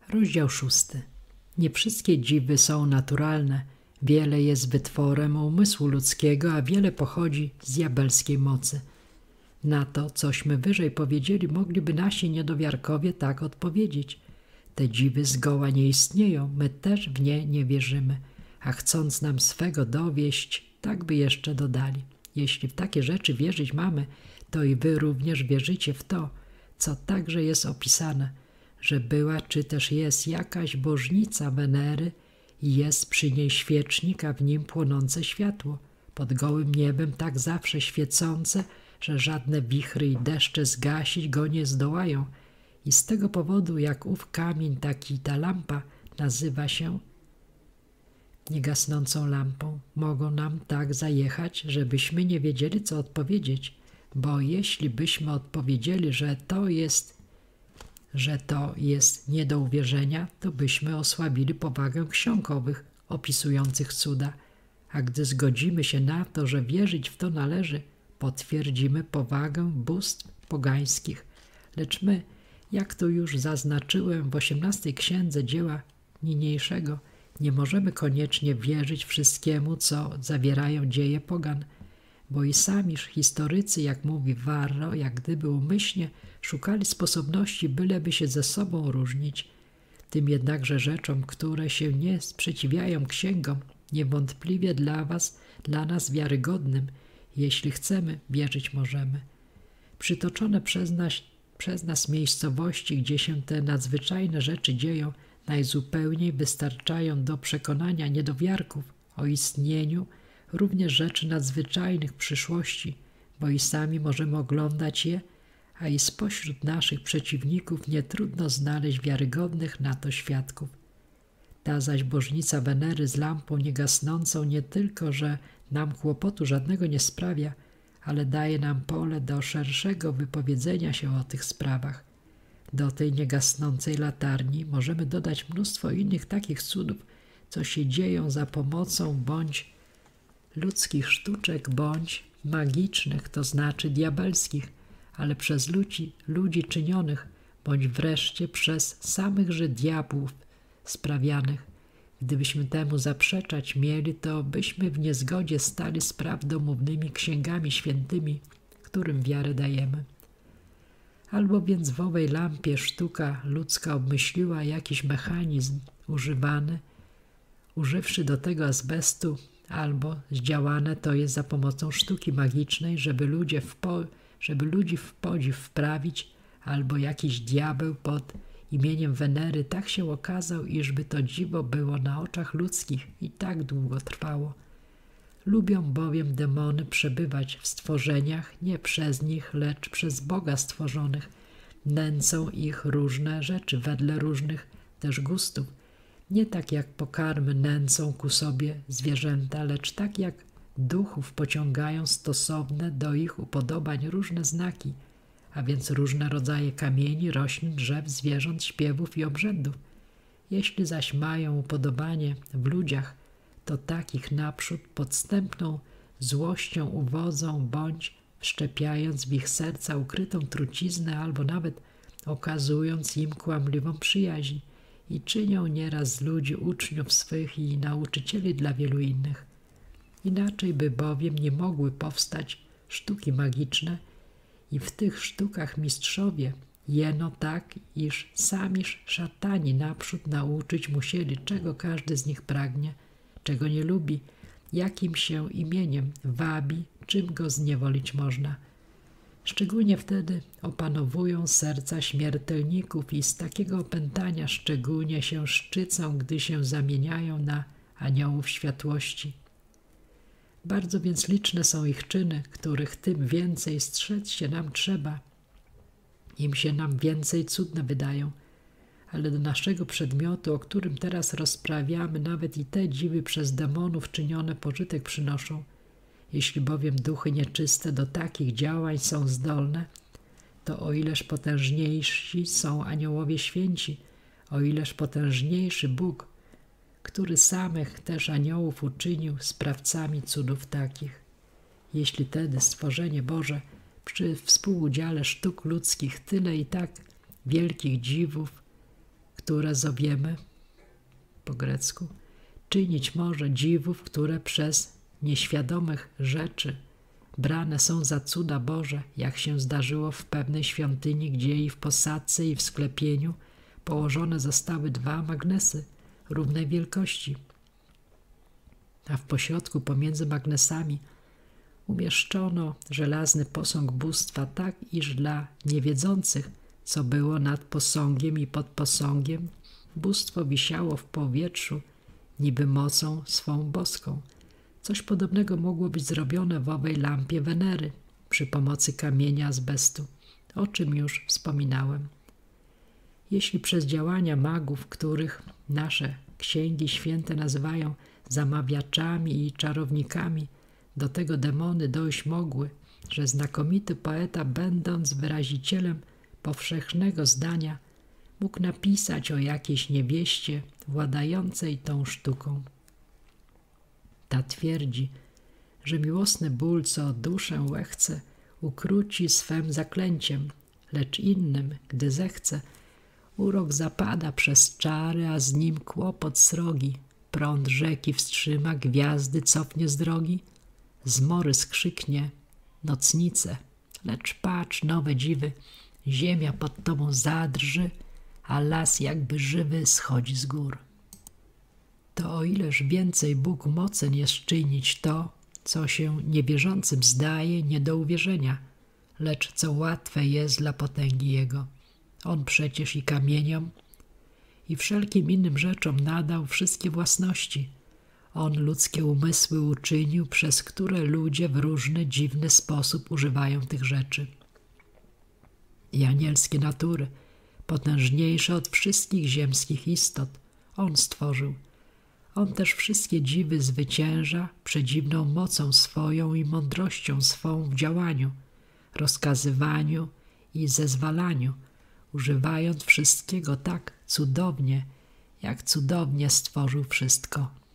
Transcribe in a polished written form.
Rozdział 6. Nie wszystkie dziwy są naturalne. Wiele jest wytworem umysłu ludzkiego, a wiele pochodzi z diabelskiej mocy. Na to, cośmy wyżej powiedzieli, mogliby nasi niedowiarkowie tak odpowiedzieć. Te dziwy zgoła nie istnieją, my też w nie nie wierzymy, a chcąc nam swego dowieść, tak by jeszcze dodali. Jeśli w takie rzeczy wierzyć mamy, to i wy również wierzycie w to, co także jest opisane, że była czy też jest jakaś bożnica Wenery i jest przy niej świecznik, a w nim płonące światło, pod gołym niebem tak zawsze świecące, że żadne wichry i deszcze zgasić go nie zdołają. I z tego powodu, jak ów kamień, tak i ta lampa nazywa się niegasnącą lampą, mogą nam tak zajechać, żebyśmy nie wiedzieli, co odpowiedzieć, bo jeśli byśmy odpowiedzieli, że to jest nie do uwierzenia, to byśmy osłabili powagę ksiąg owych opisujących cuda, a gdy zgodzimy się na to, że wierzyć w to należy, potwierdzimy powagę bóstw pogańskich. Lecz my, jak to już zaznaczyłem w 18 księdze dzieła niniejszego, nie możemy koniecznie wierzyć wszystkiemu, co zawierają dzieje pogan, bo i samiż historycy, jak mówi Varro, jak gdyby umyślnie szukali sposobności, byleby się ze sobą różnić. Tym jednakże rzeczom, które się nie sprzeciwiają księgom, niewątpliwie dla nas wiarygodnym, jeśli chcemy, wierzyć możemy. Przytoczone przez nas miejscowości, gdzie się te nadzwyczajne rzeczy dzieją, najzupełniej wystarczają do przekonania niedowiarków o istnieniu również rzeczy nadzwyczajnych w przyszłości, bo i sami możemy oglądać je, a i spośród naszych przeciwników nie trudno znaleźć wiarygodnych na to świadków. Ta zaś bożnica Wenery z lampą niegasnącą nie tylko, że nam kłopotu żadnego nie sprawia, ale daje nam pole do szerszego wypowiedzenia się o tych sprawach. Do tej niegasnącej latarni możemy dodać mnóstwo innych takich cudów, co się dzieją za pomocą bądź ludzkich sztuczek, bądź magicznych, to znaczy diabelskich, ale przez ludzi czynionych, bądź wreszcie przez samychże diabłów sprawianych. Gdybyśmy temu zaprzeczać mieli, to byśmy w niezgodzie stali z prawdomównymi księgami świętymi, którym wiarę dajemy. Albo więc w owej lampie sztuka ludzka obmyśliła jakiś mechanizm używany, używszy do tego azbestu, albo zdziałane to jest za pomocą sztuki magicznej, żeby ludzi w podziw wprawić, albo jakiś diabeł pod imieniem Wenery tak się okazał, iżby to dziwo było na oczach ludzkich i tak długo trwało. Lubią bowiem demony przebywać w stworzeniach, nie przez nich, lecz przez Boga stworzonych. Nęcą ich różne rzeczy, wedle różnych też gustów. Nie tak jak pokarmy nęcą ku sobie zwierzęta, lecz tak jak duchów pociągają stosowne do ich upodobań różne znaki, a więc różne rodzaje kamieni, roślin, drzew, zwierząt, śpiewów i obrzędów. Jeśli zaś mają upodobanie w ludziach, to takich naprzód podstępną złością uwodzą, bądź wszczepiając w ich serca ukrytą truciznę, albo nawet okazując im kłamliwą przyjaźń i czynią nieraz z ludzi uczniów swych i nauczycieli dla wielu innych. Inaczej by bowiem nie mogły powstać sztuki magiczne i w tych sztukach mistrzowie jeno tak, iż samiż szatani naprzód nauczyć musieli, czego każdy z nich pragnie, czego nie lubi, jakim się imieniem wabi, czym go zniewolić można. Szczególnie wtedy opanowują serca śmiertelników i z takiego opętania szczególnie się szczycą, gdy się zamieniają na aniołów światłości. Bardzo więc liczne są ich czyny, których tym więcej strzec się nam trzeba. Im się nam więcej cudne wydają, ale do naszego przedmiotu, o którym teraz rozprawiamy, nawet i te dziwy przez demonów czynione pożytek przynoszą. Jeśli bowiem duchy nieczyste do takich działań są zdolne, to o ileż potężniejsi są aniołowie święci, o ileż potężniejszy Bóg, który samych też aniołów uczynił sprawcami cudów takich. Jeśli tedy stworzenie Boże przy współudziale sztuk ludzkich tyle i tak wielkich dziwów które zowiemy po grecku, czynić może dziwów, które przez nieświadomych rzeczy brane są za cuda Boże, jak się zdarzyło w pewnej świątyni, gdzie i w posadzce, i w sklepieniu położone zostały 2 magnesy równej wielkości, a w pośrodku pomiędzy magnesami umieszczono żelazny posąg bóstwa, tak iż dla niewiedzących, co było nad posągiem i pod posągiem, bóstwo wisiało w powietrzu, niby mocą swą boską. Coś podobnego mogło być zrobione w owej lampie Wenery przy pomocy kamienia azbestu, o czym już wspominałem. Jeśli przez działania magów, których nasze księgi święte nazywają zamawiaczami i czarownikami, do tego demony dojść mogły, że znakomity poeta, będąc wyrazicielem powszechnego zdania, mógł napisać o jakiejś niewieście władającej tą sztuką. Ta twierdzi, że miłosny ból, co duszę łechce, ukróci swem zaklęciem, lecz innym, gdy zechce, urok zapada przez czary, a z nim kłopot srogi, prąd rzeki wstrzyma, gwiazdy cofnie z drogi, zmory skrzyknie, nocnice, lecz patrz, nowe dziwy, ziemia pod tobą zadrży, a las jakby żywy schodzi z gór. To o ileż więcej Bóg mocen jest czynić to, co się niewierzącym zdaje nie do uwierzenia, lecz co łatwe jest dla potęgi Jego. On przecież i kamieniom, i wszelkim innym rzeczom nadał wszystkie własności. On ludzkie umysły uczynił, przez które ludzie w różny, dziwny sposób używają tych rzeczy. I anielskie natury, potężniejsze od wszystkich ziemskich istot, On stworzył. On też wszystkie dziwy zwycięża przedziwną mocą swoją i mądrością swą w działaniu, rozkazywaniu i zezwalaniu, używając wszystkiego tak cudownie, jak cudownie stworzył wszystko.